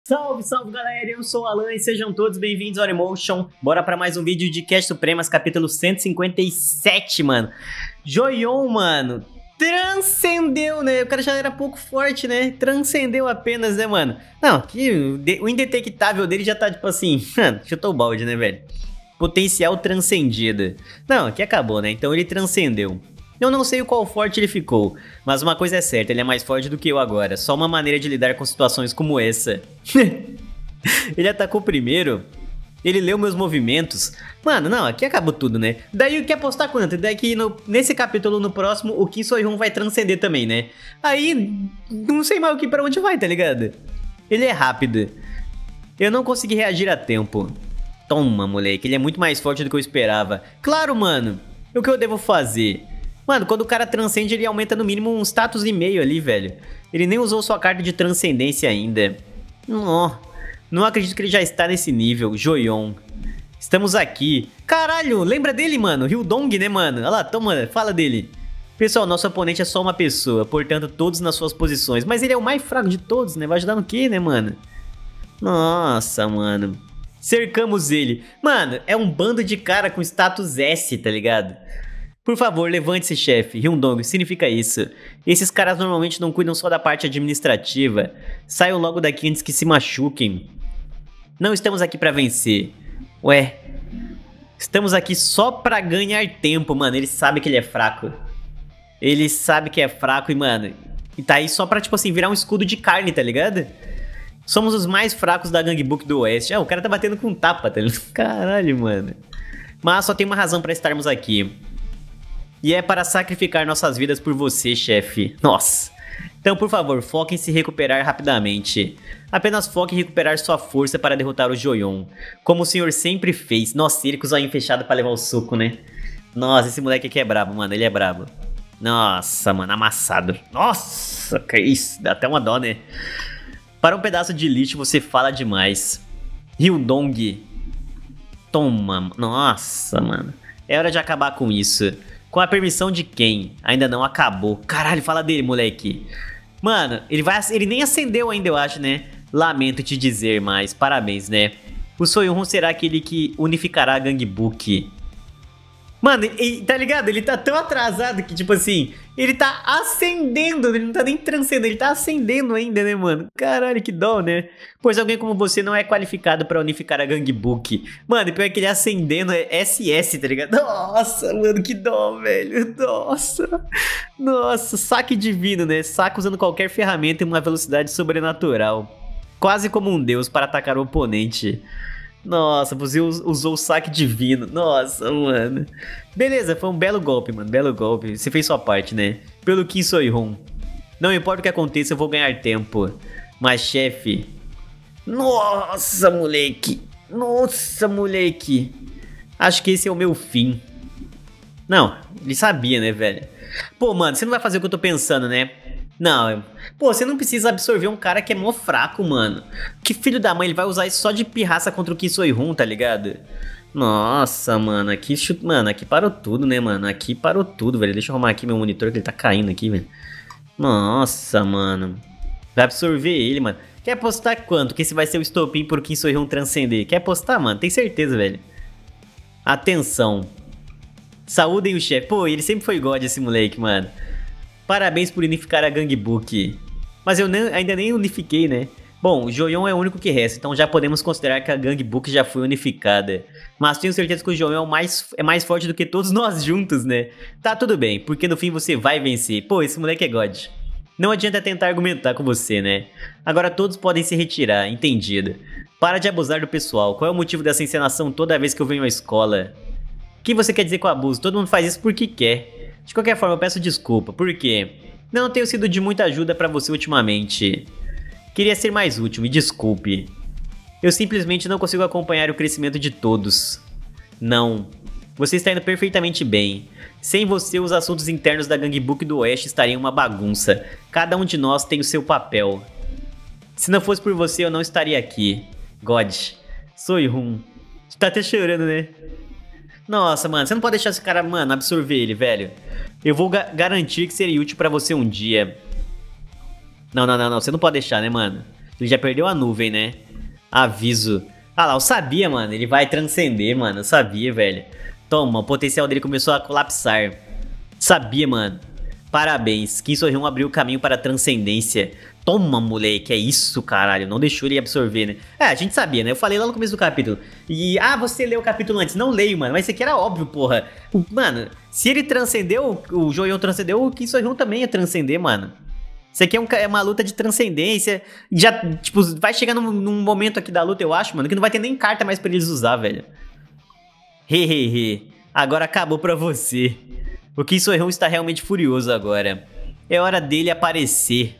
Salve, salve galera, eu sou o Alan e sejam todos bem-vindos ao Emotion. Bora pra mais um vídeo de Cast Supremas, capítulo 157, mano. Joion, mano, transcendeu, né? O cara já era pouco forte, né? Transcendeu apenas, né, mano? Não, aqui o indetectável dele já tá tipo assim, chutou o balde, né, velho? Potencial transcendido. Não, aqui acabou, né? Então ele transcendeu. Eu não sei o qual forte ele ficou, mas uma coisa é certa, ele é mais forte do que eu agora. Só uma maneira de lidar com situações como essa. Ele atacou primeiro, ele leu meus movimentos. Mano, não, aqui acabou tudo, né? Daí quer apostar quanto? Daí que nesse capítulo, no próximo, o Kim So-hyun vai transcender também, né? Aí, não sei mais o que pra onde vai, tá ligado? Ele é rápido. Eu não consegui reagir a tempo. Toma, moleque, ele é muito mais forte do que eu esperava. Claro, mano, o que eu devo fazer? Mano, quando o cara transcende, ele aumenta no mínimo um status e meio ali, velho. Ele nem usou sua carta de transcendência ainda. Não acredito que ele já está nesse nível. Joion. Estamos aqui. Caralho, lembra dele, mano? Hyudong, né, mano? Olha lá, toma, fala dele. Pessoal, nosso oponente é só uma pessoa, portanto, todos nas suas posições. Mas ele é o mais fraco de todos, né? Vai ajudar no quê, né, mano? Nossa, mano. Cercamos ele. Mano, é um bando de cara com status S, tá ligado? Por favor, levante-se, chefe. Hyundong, significa isso. Esses caras normalmente não cuidam só da parte administrativa. Saiam logo daqui antes que se machuquem. Não estamos aqui pra vencer. Ué. Estamos aqui só pra ganhar tempo, mano. Ele sabe que ele é fraco. Ele sabe que é fraco e, mano... E tá aí só pra, tipo assim, virar um escudo de carne, tá ligado? Somos os mais fracos da Gangue Book do Oeste. Ah, o cara tá batendo com tapa, tá ligado? Caralho, mano. Mas só tem uma razão pra estarmos aqui. E é para sacrificar nossas vidas por você, chefe. Nossa. Então, por favor, foque em se recuperar rapidamente. Apenas foque em recuperar sua força para derrotar o Joion. Como o senhor sempre fez. Nossa, ele com os olhinhos fechados para levar o soco, né? Nossa, esse moleque aqui é brabo, mano. Ele é brabo. Nossa, mano, amassado. Nossa, que isso. Dá até uma dó, né? Para um pedaço de lixo, você fala demais. Hyundong. Toma. Nossa, mano. É hora de acabar com isso. Com a permissão de quem? Ainda não acabou. Caralho, fala dele, moleque. Mano, ele nem acendeu ainda, eu acho, né? Lamento te dizer, mas parabéns, né? O So-hyun será aquele que unificará a Gangue Book. Mano, tá ligado? Ele tá tão atrasado que, tipo assim, ele tá ascendendo, ele não tá nem transcendendo, ele tá ascendendo ainda, né, mano? Caralho, que dó, né? Pois alguém como você não é qualificado pra unificar a Gangue Book. Mano, pior que ele ascendendo é SS, tá ligado? Nossa, mano, que dó, velho. Nossa. Nossa, saque divino, né? Saque usando qualquer ferramenta em uma velocidade sobrenatural. Quase como um deus para atacar o oponente. Nossa, você usou o saque divino. Nossa, mano. Beleza, foi um belo golpe, mano. Belo golpe. Você fez sua parte, né? Pelo Kim So-hyun. Não importa o que aconteça, eu vou ganhar tempo. Mas, chefe... Nossa, moleque. Nossa, moleque. Acho que esse é o meu fim. Não, ele sabia, né, velho? Pô, mano, você não vai fazer o que eu tô pensando, né? Não, pô, você não precisa absorver um cara que é mó fraco, mano. Que filho da mãe, ele vai usar isso só de pirraça contra o Kim So-hyun, tá ligado? Nossa, mano, aqui parou tudo, né, mano? Aqui parou tudo, velho. Deixa eu arrumar aqui meu monitor que ele tá caindo aqui, velho. Nossa, mano. Vai absorver ele, mano. Quer apostar quanto que esse vai ser o estopim pro Kim So-hyun transcender? Quer apostar, mano? Tem certeza, velho. Atenção. Saúdem o chefe. Pô, ele sempre foi God, esse moleque, mano. Parabéns por unificar a Gangue Book. Mas eu ainda nem unifiquei, né? Bom, o Joion é o único que resta, então já podemos considerar que a Gangue Book já foi unificada. Mas tenho certeza que o Joion é mais forte do que todos nós juntos, né? Tá tudo bem, porque no fim você vai vencer. Pô, esse moleque é God. Não adianta tentar argumentar com você, né? Agora todos podem se retirar, entendido. Para de abusar do pessoal. Qual é o motivo dessa encenação toda vez que eu venho à escola? O que você quer dizer com abuso? Todo mundo faz isso porque quer. De qualquer forma, eu peço desculpa. Por quê? Não tenho sido de muita ajuda pra você ultimamente. Queria ser mais útil, me desculpe. Eu simplesmente não consigo acompanhar o crescimento de todos. Não. Você está indo perfeitamente bem. Sem você, os assuntos internos da Gangue Book do Oeste estariam uma bagunça. Cada um de nós tem o seu papel. Se não fosse por você, eu não estaria aqui. God. So-hyun. Tá até chorando, né? Nossa, mano, você não pode deixar esse cara, mano, absorver ele, velho. Eu vou garantir que seria útil pra você um dia. Não, você não pode deixar, né, mano? Ele já perdeu a nuvem, né? Aviso. Ah lá, eu sabia, mano. Ele vai transcender, mano. Eu sabia, velho. Toma, o potencial dele começou a colapsar. Sabia, mano. Parabéns. Kim So-hyun abriu o caminho para a transcendência. Toma, moleque. É isso, caralho. Não deixou ele absorver, né? É, a gente sabia, né? Eu falei lá no começo do capítulo. E, você leu o capítulo antes. Não leio, mano. Mas isso aqui era óbvio, porra. Mano, se ele transcendeu, o Jo-yeon transcendeu, o Kim So-hyun também ia transcender, mano. Isso aqui é uma luta de transcendência. Já, tipo, vai chegar num momento aqui da luta, eu acho, mano, que não vai ter nem carta mais pra eles usar, velho. Hehehe. Agora acabou pra você. O Kim So-hyun está realmente furioso agora. É hora dele aparecer.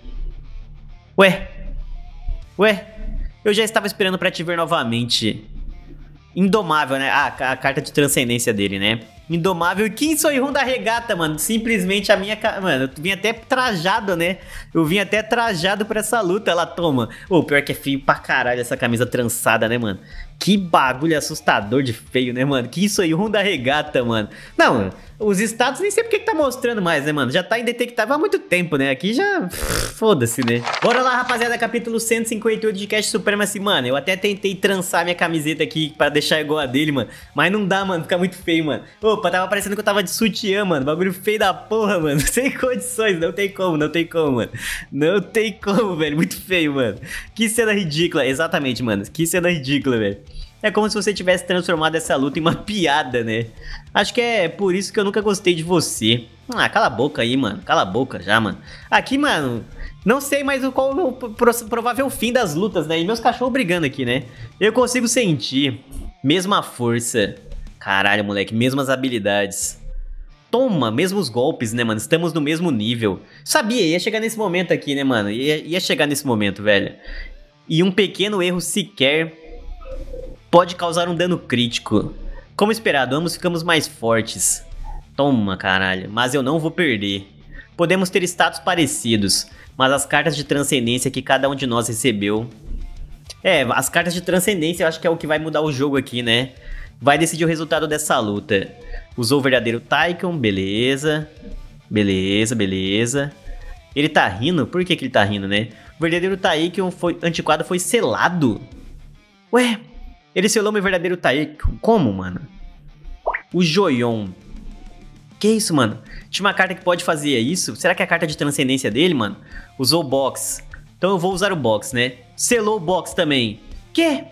Ué, eu já estava esperando pra te ver novamente. Indomável, né? Ah, a carta de transcendência dele, né? Indomável e Kim So-hyun da regata, mano. Simplesmente a minha... Mano, eu vim até trajado, né? Eu vim até trajado pra essa luta. Ela toma. Ô, pior que é feio pra caralho essa camisa trançada, né, mano? Que bagulho assustador de feio, né, mano? Kim So-hyun da regata, mano. Não, os status nem sei porque que tá mostrando mais, né, mano? Já tá indetectável há muito tempo, né? Aqui já... Foda-se, né? Bora lá, rapaziada. Capítulo 158 de Cast Supremacy, mano. Eu até tentei trançar minha camiseta aqui pra deixar igual a dele, mano. Mas não dá, mano. Fica muito feio, mano. Opa, tava parecendo que eu tava de sutiã, mano. Bagulho feio da porra, mano. Sem condições. Não tem como, mano. Não tem como, velho. Muito feio, mano. Que cena ridícula. Exatamente, mano. Que cena ridícula, velho. É como se você tivesse transformado essa luta em uma piada, né? Acho que é por isso que eu nunca gostei de você. Ah, cala a boca aí, mano. Cala a boca já, mano. Aqui, mano, não sei mais qual é o provável fim das lutas, né? E meus cachorros brigando aqui, né? Eu consigo sentir. Mesma força. Caralho, moleque. Mesmas habilidades. Toma, mesmos golpes, né, mano? Estamos no mesmo nível. Sabia, ia chegar nesse momento aqui, né, mano? Ia chegar nesse momento, velho. E um pequeno erro sequer pode causar um dano crítico. Como esperado, ambos ficamos mais fortes. Toma, caralho. Mas eu não vou perder. Podemos ter status parecidos, mas as cartas de transcendência que cada um de nós recebeu... É, as cartas de transcendência eu acho que é o que vai mudar o jogo aqui, né? Vai decidir o resultado dessa luta. Usou o verdadeiro Taikon, beleza. Beleza. Ele tá rindo? Por que ele tá rindo, né? O verdadeiro Taikon antiquado foi selado? Ué... Ele selou meu verdadeiro Taikon. Como, mano? O Joyeon. Que isso, mano? Tinha uma carta que pode fazer isso? Será que é a carta de transcendência dele, mano? Usou o box. Então eu vou usar o box, né? Selou o box também. Que?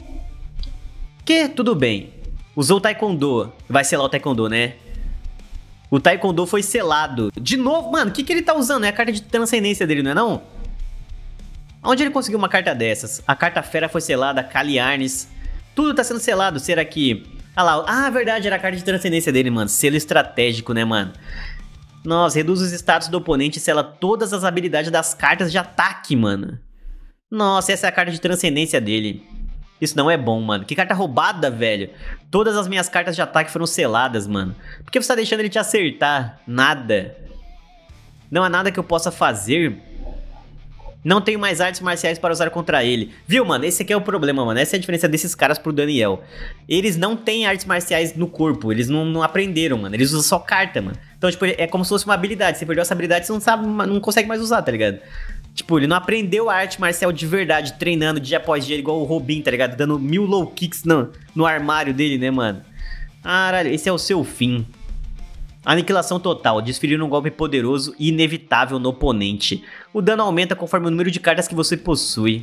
Tudo bem. Usou o Taekwondo. Vai selar o Taekwondo, né? O Taekwondo foi selado. De novo, mano, o que ele tá usando? É a carta de transcendência dele, não é não? Onde ele conseguiu uma carta dessas? A carta fera foi selada, Kali Arnis. Tudo tá sendo selado, será que... Ah lá, verdade, era a carta de transcendência dele, mano. Selo estratégico, né, mano? Nossa, reduz os status do oponente e sela todas as habilidades das cartas de ataque, mano. Nossa, essa é a carta de transcendência dele. Isso não é bom, mano. Que carta roubada, velho. Todas as minhas cartas de ataque foram seladas, mano. Por que você tá deixando ele te acertar? Nada. Não há nada que eu possa fazer... Não tenho mais artes marciais para usar contra ele. Viu, mano? Esse aqui é o problema, mano. Essa é a diferença desses caras pro Daniel. Eles não têm artes marciais no corpo. Eles não aprenderam, mano. Eles usam só carta, mano. Então, tipo, é como se fosse uma habilidade. Você perdeu essa habilidade, você não sabe, não consegue mais usar, tá ligado? Tipo, ele não aprendeu a arte marcial de verdade, treinando dia após dia, igual o Robin, tá ligado? Dando 1000 low kicks no armário dele, né, mano? Caralho, esse é o seu fim. Aniquilação total, desferir um golpe poderoso e inevitável no oponente. O dano aumenta conforme o número de cartas que você possui.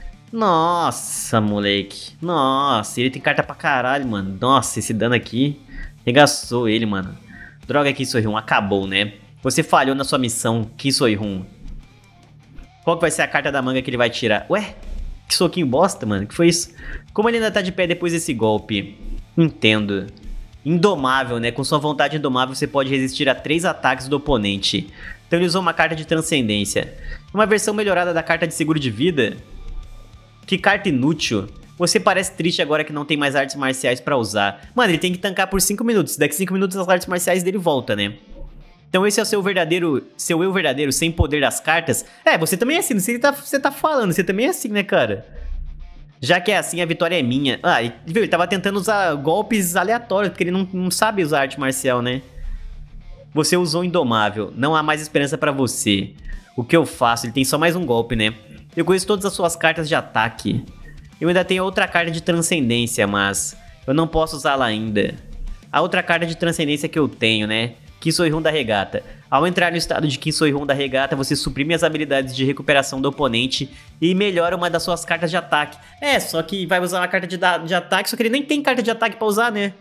Nossa, moleque. Nossa, ele tem carta pra caralho, mano. Nossa, esse dano aqui regaçou ele, mano. Droga, Kim So-hyun, acabou, né? Você falhou na sua missão, Kim So-hyun. Qual que vai ser a carta da manga que ele vai tirar? Ué? Que soquinho bosta, mano. Que foi isso? Como ele ainda tá de pé depois desse golpe? Entendo. Indomável, né? Com sua vontade indomável, você pode resistir a 3 ataques do oponente. Então ele usou uma carta de transcendência. Uma versão melhorada da carta de seguro de vida. Que carta inútil. Você parece triste agora que não tem mais artes marciais pra usar. Mano, ele tem que tancar por 5 minutos. Daqui 5 minutos as artes marciais dele voltam, né? Então esse é o seu eu verdadeiro sem poder das cartas. É, você também é assim. Você tá falando, você também é assim, né, cara? Já que é assim, a vitória é minha. Ah, viu, ele tava tentando usar golpes aleatórios, porque ele não sabe usar arte marcial, né? Você usou Indomável. Não há mais esperança pra você. O que eu faço? Ele tem só mais um golpe, né? Eu conheço todas as suas cartas de ataque. Eu ainda tenho outra carta de transcendência, mas eu não posso usá-la ainda. A outra carta de transcendência que eu tenho, né? Kisoihon da Regata. Ao entrar no estado de Kisoihon da Regata, você suprime as habilidades de recuperação do oponente e melhora uma das suas cartas de ataque. É, só que vai usar uma carta de ataque, só que ele nem tem carta de ataque pra usar, né?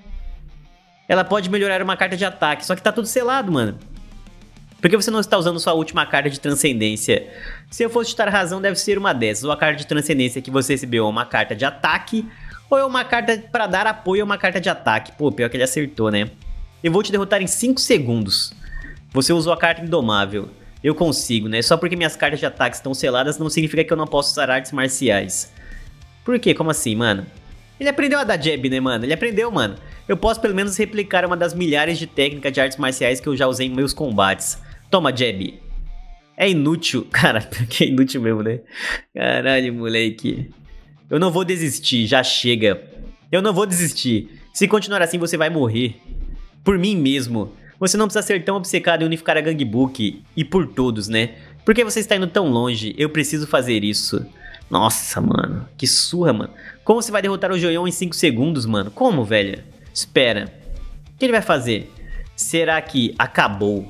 Ela pode melhorar uma carta de ataque, só que tá tudo selado, mano. Por que você não está usando sua última carta de transcendência? Se eu fosse chutar razão, deve ser uma dessas. Ou a carta de transcendência que você recebeu é uma carta de ataque, ou é uma carta pra dar apoio a uma carta de ataque. Pô, pior que ele acertou, né? Eu vou te derrotar em 5 segundos. Você usou a carta indomável. Eu consigo, né? Só porque minhas cartas de ataque estão seladas não significa que eu não posso usar artes marciais. Por quê? Como assim, mano? Ele aprendeu a dar jab, né, mano? Ele aprendeu, mano. Eu posso pelo menos replicar uma das milhares de técnicas de artes marciais que eu já usei em meus combates. Toma, jab. É inútil. Cara, que é inútil mesmo, né? Caralho, moleque. Eu não vou desistir, já chega. Eu não vou desistir. Se continuar assim, você vai morrer. Por mim mesmo. Você não precisa ser tão obcecado em unificar a Gangbook. E por todos, né? Por que você está indo tão longe? Eu preciso fazer isso. Nossa, mano. Que surra, mano. Como você vai derrotar o Joion em 5 segundos, mano? Como, velho? Espera. O que ele vai fazer? Será que acabou?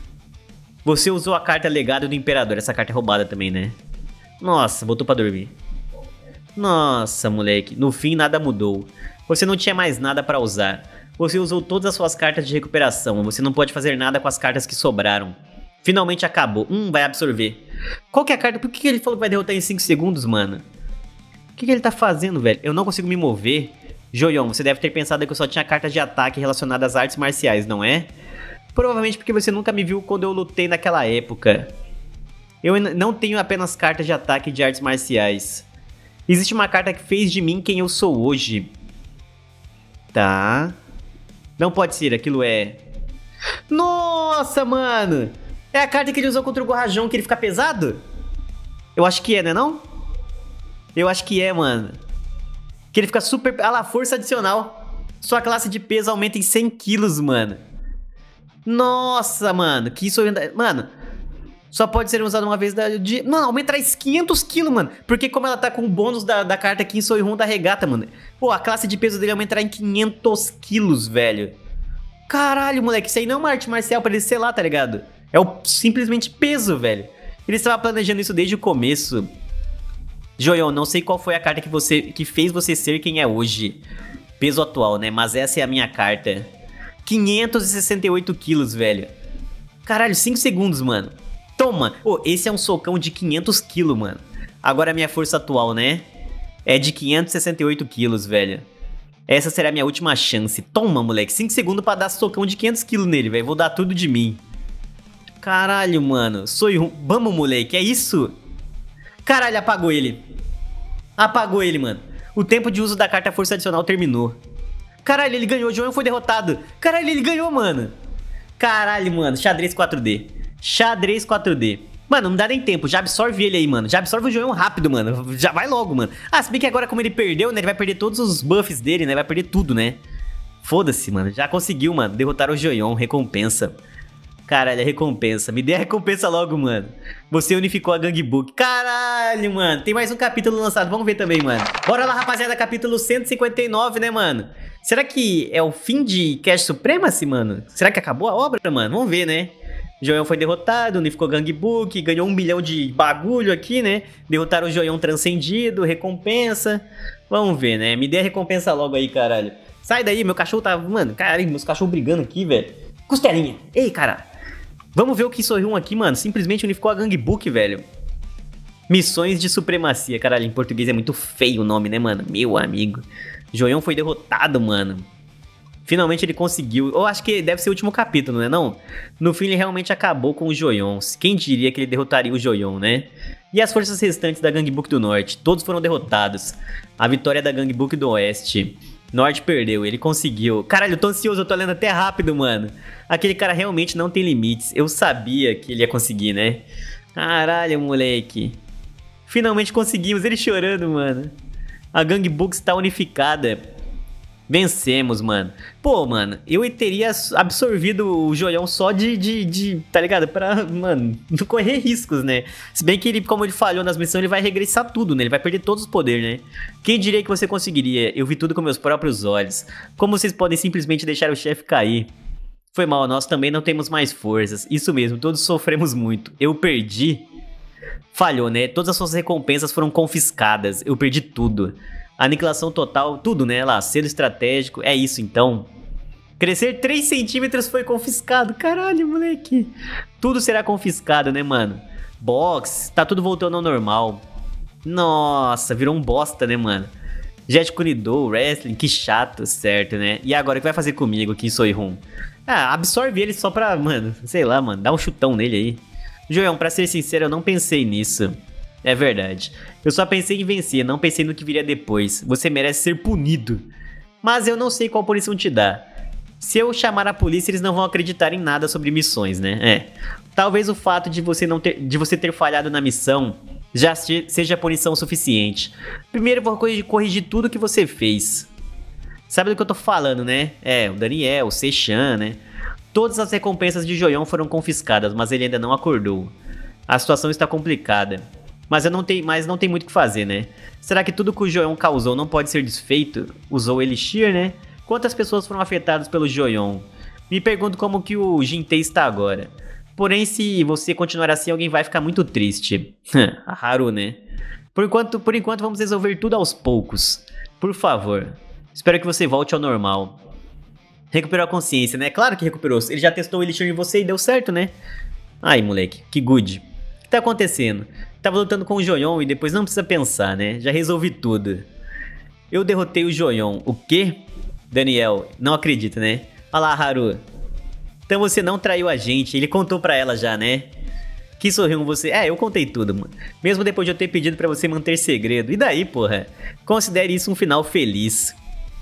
Você usou a carta Legado do Imperador. Essa carta é roubada também, né? Nossa, botou pra dormir. Nossa, moleque. No fim, nada mudou. Você não tinha mais nada pra usar. Você usou todas as suas cartas de recuperação. Você não pode fazer nada com as cartas que sobraram. Finalmente acabou. Vai absorver. Qual que é a carta? Por que ele falou que vai derrotar em 5 segundos, mano? O que ele tá fazendo, velho? Eu não consigo me mover. Joion, você deve ter pensado que eu só tinha cartas de ataque relacionadas às artes marciais, não é? Provavelmente porque você nunca me viu quando eu lutei naquela época. Eu não tenho apenas cartas de ataque e de artes marciais. Existe uma carta que fez de mim quem eu sou hoje. Tá. Não pode ser, aquilo é... Nossa, mano! É a carta que ele usou contra o Gorrajon, que ele fica pesado? Eu acho que é, né não? Eu acho que é, mano. Que ele fica super... Ah lá, força adicional. Sua classe de peso aumenta em 100 quilos, mano. Nossa, mano. Que isso... Mano, só pode ser usado uma vez... Mano, aumenta 500 quilos, mano. Porque como ela tá com o bônus da carta Kisoihon da Regata, mano. Pô, a classe de peso dele aumentará em 500 quilos, velho. Caralho, moleque. Isso aí não é uma arte marcial pra ele selar, tá ligado? É simplesmente peso, velho. Ele estava planejando isso desde o começo. Joion, não sei qual foi a carta que fez você ser quem é hoje. Peso atual, né? Mas essa é a minha carta. 568 quilos, velho. Caralho, 5 segundos, mano. Toma. Esse é um socão de 500 quilos, mano. Agora a minha força atual, né? É de 568 quilos, velho. Essa será a minha última chance. Toma, moleque. 5 segundos pra dar socão de 500 quilos nele, velho. Vou dar tudo de mim. Caralho, mano. Vamos, moleque. É isso? Caralho, apagou ele. Apagou ele, mano. O tempo de uso da carta força adicional terminou. Caralho, ele ganhou. O Joion foi derrotado. Caralho, ele ganhou, mano. Caralho, mano. Xadrez 4D. Xadrez 4D. Mano, não dá nem tempo. Já absorve ele aí, mano. Já absorve o Joion rápido, mano. Já vai logo, mano. Ah, se bem que agora como ele perdeu, né? Ele vai perder todos os buffs dele, né? Vai perder tudo, né? Foda-se, mano. Já conseguiu, mano. Derrotar o Joion. Recompensa. Caralho, a recompensa. Me dê a recompensa logo, mano. Você unificou a Gangbook. Caralho, mano. Tem mais um capítulo lançado. Vamos ver também, mano. Bora lá, rapaziada. Capítulo 159, né, mano? Será que é o fim de Cash Supremacy, mano? Será que acabou a obra, mano? Vamos ver, né? Joion foi derrotado, unificou Gangbook, ganhou 1 milhão de bagulho aqui, né? Derrotaram o Joion transcendido, recompensa. Vamos ver, né? Me dê a recompensa logo aí, caralho. Sai daí, meu cachorro tá... Mano, caralho, meus cachorros brigando aqui, velho. Costelinha. Ei, cara. Vamos ver o Kisoihon aqui, mano. Simplesmente unificou a Gangbook, velho. Missões de supremacia. Caralho, em português é muito feio o nome, né, mano? Meu amigo. Joion foi derrotado, mano. Finalmente ele conseguiu. Eu acho que deve ser o último capítulo, né, não? No fim ele realmente acabou com os Joions. Quem diria que ele derrotaria o Joion, né? E as forças restantes da Gangbook do Norte. Todos foram derrotados. A vitória da Gangbook do Oeste. Norte perdeu, ele conseguiu. Caralho, eu tô ansioso, eu tô lendo até rápido, mano. Aquele cara realmente não tem limites. Eu sabia que ele ia conseguir, né? Caralho, moleque. Finalmente conseguimos, ele chorando, mano. A Gangbook está unificada. Vencemos, mano. Pô, mano, eu teria absorvido o joião só tá ligado? Pra, mano, não correr riscos, né? Se bem que ele, como ele falhou nas missões, ele vai regressar tudo, né? Ele vai perder todos os poderes, né? Quem diria que você conseguiria? Eu vi tudo com meus próprios olhos. Como vocês podem simplesmente deixar o chefe cair? Foi mal, nós também não temos mais forças. Isso mesmo, todos sofremos muito. Eu perdi. Falhou, né? Todas as suas recompensas foram confiscadas. Eu perdi tudo. Aniquilação total, tudo, né? Lá, selo estratégico, é isso então. Crescer 3 centímetros foi confiscado. Caralho, moleque. Tudo será confiscado, né, mano? Box, tá tudo voltando ao normal. Nossa, virou um bosta, né, mano? Jet Kunido, Wrestling, que chato, certo, né? E agora, o que vai fazer comigo, Kim Soy-Hoon? Ah, absorve ele só pra, mano, sei lá, mano, dá um chutão nele aí. Joião, pra ser sincero, eu não pensei nisso. É verdade. Eu só pensei em vencer, não pensei no que viria depois. Você merece ser punido. Mas eu não sei qual punição te dá. Se eu chamar a polícia, eles não vão acreditar em nada sobre missões, né? Talvez o fato de você ter falhado na missão já seja punição suficiente. Primeiro eu vou corrigir tudo que você fez. Sabe do que eu tô falando, né? O Daniel, o Sechan, né? Todas as recompensas de Joião foram confiscadas, mas ele ainda não acordou. A situação está complicada. Mas não tem muito o que fazer, né? Será que tudo que o Joião causou não pode ser desfeito? Usou o Elixir, né? Quantas pessoas foram afetadas pelo Joião? Me pergunto como que o Jintei está agora. Porém, se você continuar assim, alguém vai ficar muito triste. A Haru, né? Por enquanto, vamos resolver tudo aos poucos. Por favor. Espero que você volte ao normal. Recuperou a consciência, né? Claro que recuperou. Ele já testou o Elixir em você e deu certo, né? Ai, moleque. Que good. O que tá acontecendo? Tava lutando com o Joion e depois não precisa pensar, né? Já resolvi tudo. Eu derrotei o Joion. O quê? Daniel, não acredita, né? Olha lá, Haru. Então você não traiu a gente. Ele contou pra ela já, né? Que sorriu você... eu contei tudo, mano. Mesmo depois de eu ter pedido pra você manter segredo. E daí, porra? Considere isso um final feliz.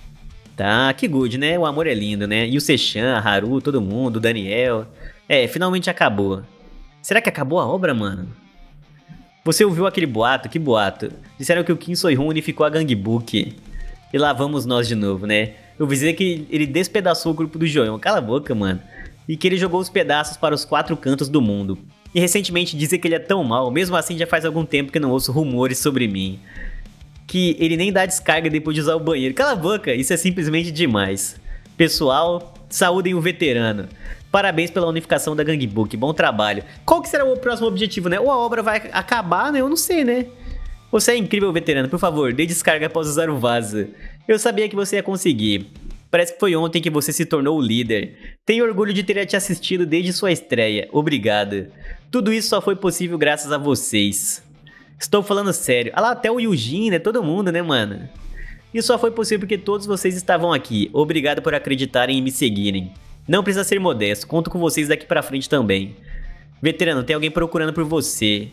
Tá, que good, né? O amor é lindo, né? E o Sechan, a Haru, todo mundo, o Daniel... finalmente acabou. Será que acabou a obra, mano? Você ouviu aquele boato? Que boato? Disseram que o Kim Soy-Hoon unificou a Gangbook. E lá vamos nós de novo, né? Eu vi dizer que ele despedaçou o grupo do Joion. Cala a boca, mano. E que ele jogou os pedaços para os 4 cantos do mundo. E recentemente dizem que ele é tão mal, mesmo assim já faz algum tempo que não ouço rumores sobre mim. Que ele nem dá descarga depois de usar o banheiro. Cala a boca, isso é simplesmente demais. Pessoal, saúdem o veterano. Parabéns pela unificação da Gangbook, bom trabalho. Qual que será o próximo objetivo, né? Ou a obra vai acabar, né? Eu não sei, né? Você é incrível, veterano. Por favor, dê descarga após usar o vaso. Eu sabia que você ia conseguir. Parece que foi ontem que você se tornou o líder. Tenho orgulho de ter te assistido desde sua estreia. Obrigado. Tudo isso só foi possível graças a vocês. Estou falando sério. Ah lá, até o Yujin, né? Todo mundo, né, mano? Isso só foi possível porque todos vocês estavam aqui. Obrigado por acreditarem e me seguirem. Não precisa ser modesto, conto com vocês daqui pra frente também. Veterano, tem alguém procurando por você.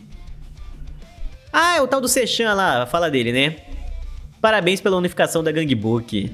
Ah, é o tal do Sechan lá, fala dele, né? Parabéns pela unificação da Gangbook.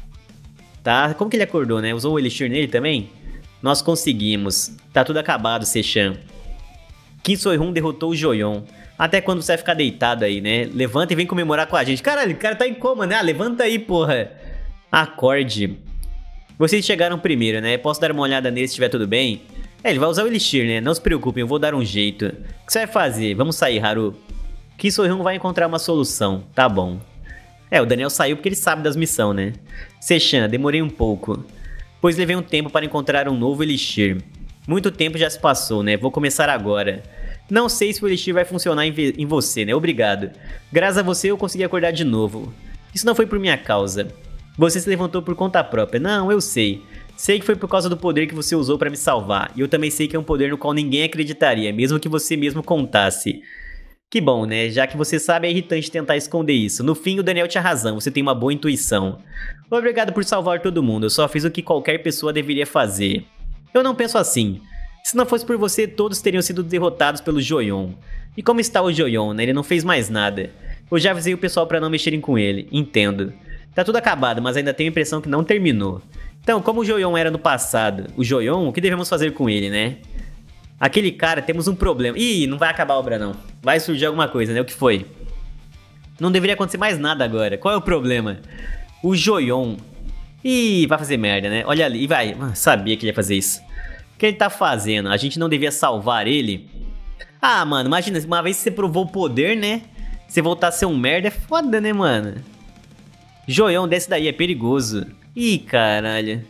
Tá, como que ele acordou, né? Usou o Elixir nele também? Nós conseguimos. Tá tudo acabado, Sechan. Kim Soy-Hoon derrotou o Joion. Até quando você vai ficar deitado aí, né? Levanta e vem comemorar com a gente. Caralho, o cara tá em coma, né? Ah, levanta aí, porra. Acorde. Vocês chegaram primeiro, né? Posso dar uma olhada nele se estiver tudo bem? Ele vai usar o Elixir, né? Não se preocupem, eu vou dar um jeito. O que você vai fazer? Vamos sair, Haru. Kim Soy-Hoon vai encontrar uma solução. Tá bom. O Daniel saiu porque ele sabe das missões, né? Sechan, demorei um pouco. Pois levei um tempo para encontrar um novo Elixir. Muito tempo já se passou, né? Vou começar agora. Não sei se o Elixir vai funcionar em você, né? Obrigado. Graças a você eu consegui acordar de novo. Isso não foi por minha causa. Você se levantou por conta própria. Não, eu sei. Sei que foi por causa do poder que você usou para me salvar. E eu também sei que é um poder no qual ninguém acreditaria, mesmo que você mesmo contasse. Que bom, né? Já que você sabe, é irritante tentar esconder isso. No fim, o Daniel tinha razão, você tem uma boa intuição. Obrigado por salvar todo mundo, eu só fiz o que qualquer pessoa deveria fazer. Eu não penso assim. Se não fosse por você, todos teriam sido derrotados pelo Joion. E como está o Joion, né? Ele não fez mais nada. Eu já avisei o pessoal para não mexerem com ele, entendo. Tá tudo acabado, mas ainda tenho a impressão que não terminou. Então, como o Joion era no passado, o Joion, o que devemos fazer com ele, né? Aquele cara, temos um problema. Ih, não vai acabar a obra não. Vai surgir alguma coisa, né? O que foi? Não deveria acontecer mais nada agora. Qual é o problema? O Joion Ih, vai fazer merda, né? Olha ali, vai. Sabia que ele ia fazer isso. O que ele tá fazendo? A gente não devia salvar ele? Ah, mano, imagina, uma vez que você provou o poder, né? Você voltar a ser um merda é foda, né, mano? Joião desse daí é perigoso. Ih, caralho.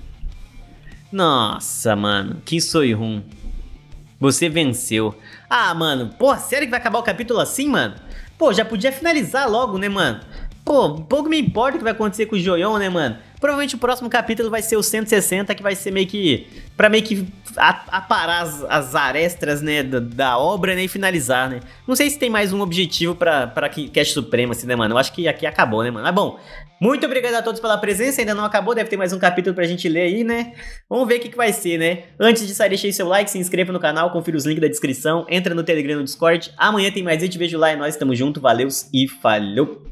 Nossa, mano, que Soihun. Você venceu. Ah, mano, pô, sério que vai acabar o capítulo assim, mano? Pô, já podia finalizar logo, né, mano? Pô, pouco me importa o que vai acontecer com o Joion, né, mano? Provavelmente o próximo capítulo vai ser o 160, que vai ser meio que... pra meio que aparar as arestas, né, da obra, né, e finalizar, né? Não sei se tem mais um objetivo pra Cast Suprema, assim, né, mano? Eu acho que aqui acabou, né, mano? Mas bom, muito obrigado a todos pela presença, ainda não acabou, deve ter mais um capítulo pra gente ler aí, né? Vamos ver o que vai ser, né? Antes de sair, deixa aí seu like, se inscreva no canal, confira os links da descrição, entra no Telegram, no Discord. Amanhã tem mais vídeo, te vejo lá, é nóis, tamo junto, valeu e falhou!